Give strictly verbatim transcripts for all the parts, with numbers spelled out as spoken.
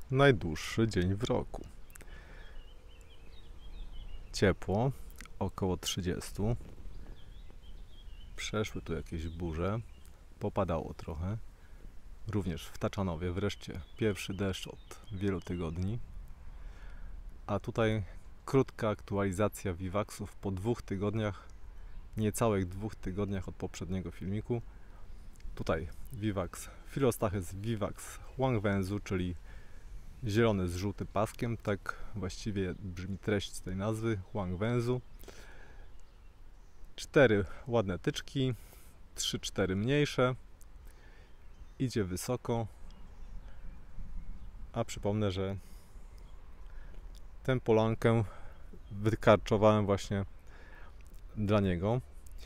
najdłuższy dzień w roku. Ciepło, około trzydzieści. Przeszły tu jakieś burze, popadało trochę. Również w Taczanowie wreszcie pierwszy deszcz od wielu tygodni. A tutaj krótka aktualizacja Vivaxów po dwóch tygodniach, niecałych dwóch tygodniach od poprzedniego filmiku. Tutaj Vivax Philostachys Vivax Huangwenzhou, czyli zielony z żółtym paskiem, tak właściwie brzmi treść tej nazwy, Huangwenzhou. Cztery ładne tyczki, trzy, cztery mniejsze. Idzie wysoko, a przypomnę, że tę polankę wykarczowałem właśnie dla niego.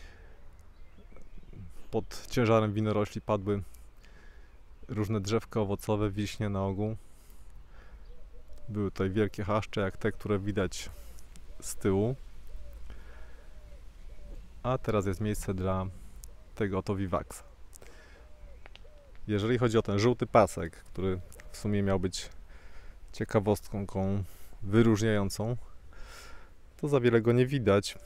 Pod ciężarem winorośli padły różne drzewka owocowe, wiśnie na ogół. Były tutaj wielkie chaszcze, jak te, które widać z tyłu. A teraz jest miejsce dla tego oto Vivaxa. Jeżeli chodzi o ten żółty pasek, który w sumie miał być ciekawostką wyróżniającą, to za wiele go nie widać.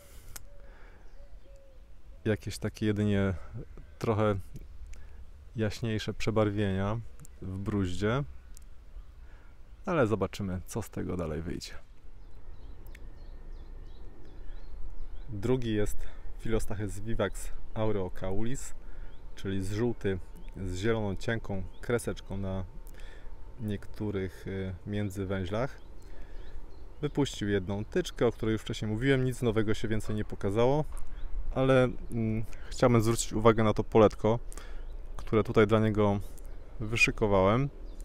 Jakieś takie jedynie trochę jaśniejsze przebarwienia w bruździe, ale zobaczymy, co z tego dalej wyjdzie. Drugi jest Philostachys Vivax aureocaulis, czyli z żółty z zieloną cienką kreseczką na niektórych międzywęźlach. Wypuścił jedną tyczkę, o której już wcześniej mówiłem, nic nowego się więcej nie pokazało, ale mm, chciałbym zwrócić uwagę na to poletko, które tutaj dla niego wyszykowałem.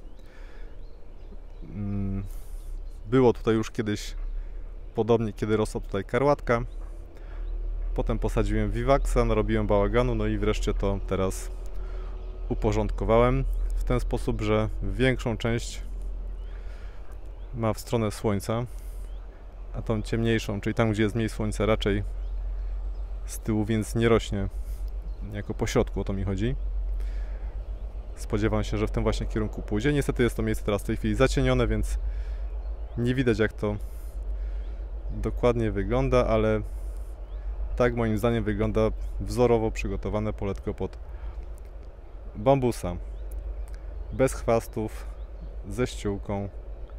Mm, było tutaj już kiedyś podobnie, kiedy rosła tutaj karłatka. Potem posadziłem Vivaxa, narobiłem bałaganu, no i wreszcie to teraz uporządkowałem w ten sposób, że większą część ma w stronę słońca, a tą ciemniejszą, czyli tam, gdzie jest mniej słońca, raczej z tyłu, więc nie rośnie jako po środku, o to mi chodzi. Spodziewam się, że w tym właśnie kierunku pójdzie. Niestety jest to miejsce teraz w tej chwili zacienione, więc nie widać, jak to dokładnie wygląda, ale tak moim zdaniem wygląda wzorowo przygotowane poletko pod bambusa. Bez chwastów, ze ściółką.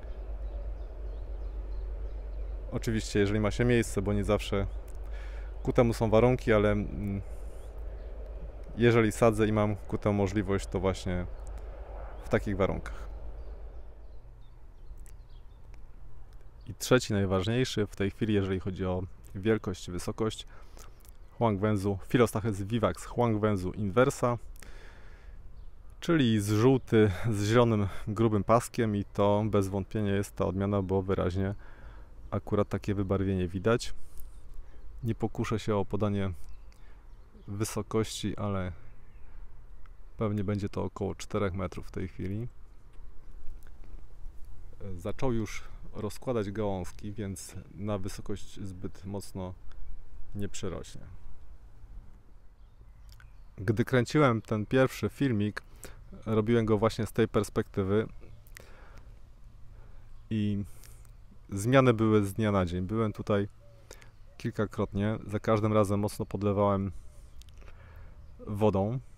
Oczywiście, jeżeli ma się miejsce, bo nie zawsze ku temu są warunki, ale jeżeli sadzę i mam ku temu możliwość, to właśnie w takich warunkach. I trzeci, najważniejszy w tej chwili, jeżeli chodzi o wielkość, wysokość, Huangwenzhou Philostachys Vivax Huangwenzhou inversa, czyli z żółty z zielonym grubym paskiem, i to bez wątpienia jest ta odmiana, bo wyraźnie akurat takie wybarwienie widać. Nie pokuszę się o podanie wysokości, ale pewnie będzie to około czterech metrów w tej chwili. Zaczął już rozkładać gałązki, więc na wysokość zbyt mocno nie przerośnie. Gdy kręciłem ten pierwszy filmik, robiłem go właśnie z tej perspektywy i zmiany były z dnia na dzień. Byłem tutaj kilkakrotnie, za każdym razem mocno podlewałem wodą.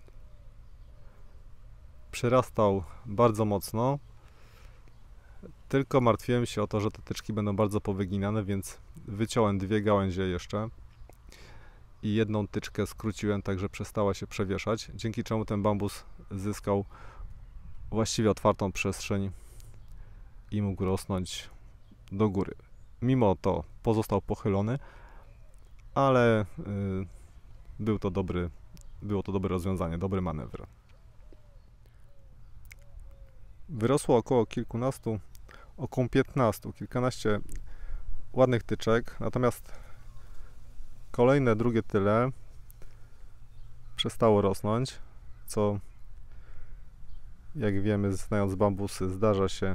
Przyrastał bardzo mocno, tylko martwiłem się o to, że te tyczki będą bardzo powyginane, więc wyciąłem dwie gałęzie jeszcze i jedną tyczkę skróciłem, tak że przestała się przewieszać, dzięki czemu ten bambus zyskał właściwie otwartą przestrzeń i mógł rosnąć do góry. Mimo to pozostał pochylony, ale yy, był to dobry, było to dobre rozwiązanie, dobry manewr. Wyrosło około kilkunastu, około piętnastu, kilkanaście ładnych tyczek, natomiast kolejne, drugie tyle przestało rosnąć, co, jak wiemy, znając bambusy, zdarza się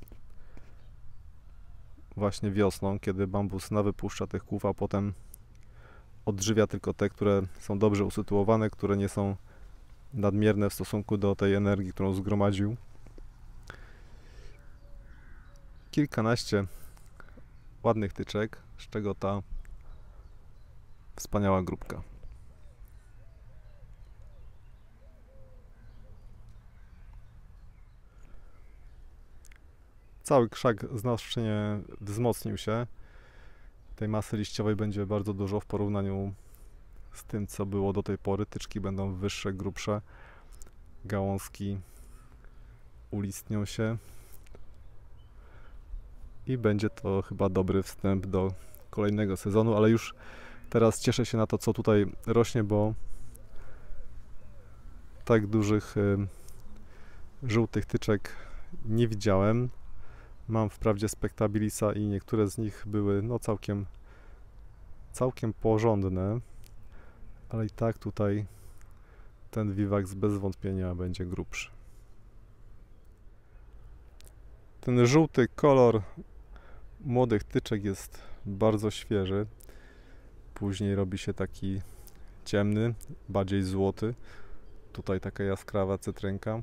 właśnie wiosną, kiedy bambus nawypuszcza tych kłów, a potem odżywia tylko te, które są dobrze usytuowane, które nie są nadmierne w stosunku do tej energii, którą zgromadził. kilkanaście ładnych tyczek, z czego ta wspaniała grupka. Cały krzak znacznie wzmocnił się. Tej masy liściowej będzie bardzo dużo w porównaniu z tym, co było do tej pory. Tyczki będą wyższe, grubsze, gałązki ulistnią się i będzie to chyba dobry wstęp do kolejnego sezonu, ale już teraz cieszę się na to, co tutaj rośnie, bo tak dużych y, żółtych tyczek nie widziałem. Mam wprawdzie Spectabilisa i niektóre z nich były no całkiem całkiem porządne, ale i tak tutaj ten Vivax bez wątpienia będzie grubszy. Ten żółty kolor młodych tyczek jest bardzo świeży. Później robi się taki ciemny, bardziej złoty. Tutaj taka jaskrawa cytrynka.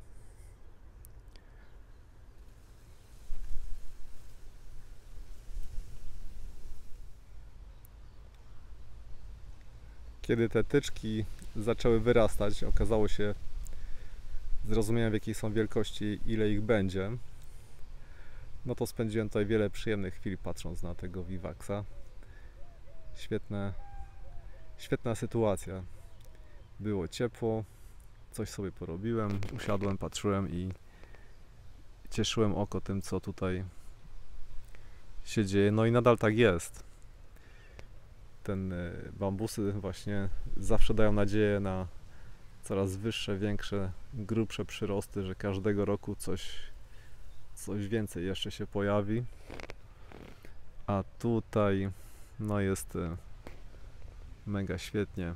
Kiedy te tyczki zaczęły wyrastać, okazało się, zrozumiałem, w jakiej są wielkości, ile ich będzie. No to spędziłem tutaj wiele przyjemnych chwil, patrząc na tego Vivaxa. Świetne, świetna sytuacja. Było ciepło, coś sobie porobiłem, usiadłem, patrzyłem i cieszyłem oko tym, co tutaj się dzieje. No i nadal tak jest. Ten bambusy właśnie zawsze dają nadzieję na coraz wyższe, większe, grubsze przyrosty, że każdego roku coś, coś więcej jeszcze się pojawi. A tutaj no jest mega świetnie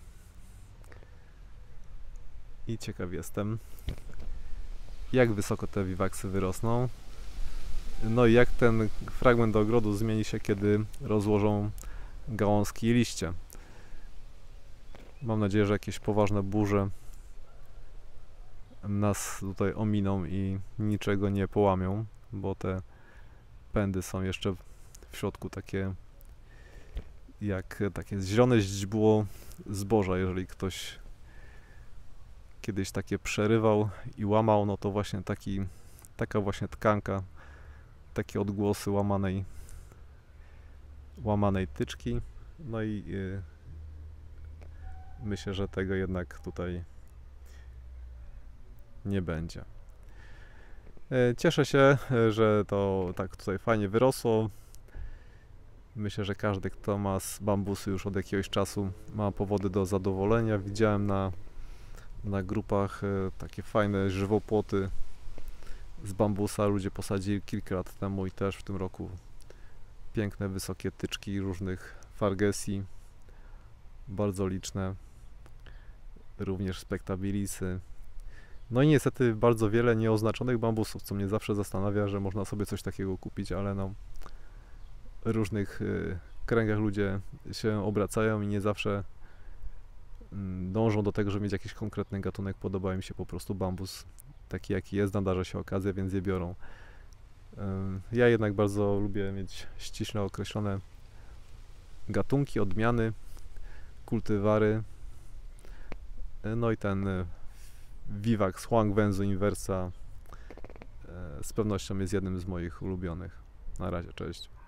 i ciekaw jestem, jak wysoko te Vivaxy wyrosną. No i jak ten fragment ogrodu zmieni się, kiedy rozłożą gałązki i liście. Mam nadzieję, że jakieś poważne burze nas tutaj ominą i niczego nie połamią, bo te pędy są jeszcze w środku takie jak takie zielone źdźbło zboża. Jeżeli ktoś kiedyś takie przerywał i łamał, no to właśnie taki, taka właśnie tkanka, takie odgłosy łamanej łamanej tyczki. No i yy, myślę, że tego jednak tutaj nie będzie. Yy, cieszę się, że to tak tutaj fajnie wyrosło. Myślę, że każdy, kto ma z bambusy już od jakiegoś czasu, ma powody do zadowolenia. Widziałem na, na grupach yy, takie fajne żywopłoty z bambusa. Ludzie posadzili kilka lat temu i też w tym roku piękne, wysokie tyczki różnych fargesii, bardzo liczne, również Spectabilisy. No i niestety bardzo wiele nieoznaczonych bambusów, co mnie zawsze zastanawia, że można sobie coś takiego kupić, ale no w różnych y, kręgach ludzie się obracają i nie zawsze y, dążą do tego, żeby mieć jakiś konkretny gatunek. Podoba mi się po prostu bambus taki, jaki jest, nadarza się okazja, więc je biorą. Ja jednak bardzo lubię mieć ściśle określone gatunki, odmiany, kultywary. No i ten Vivax Huangwenzu inversa z pewnością jest jednym z moich ulubionych. Na razie, cześć.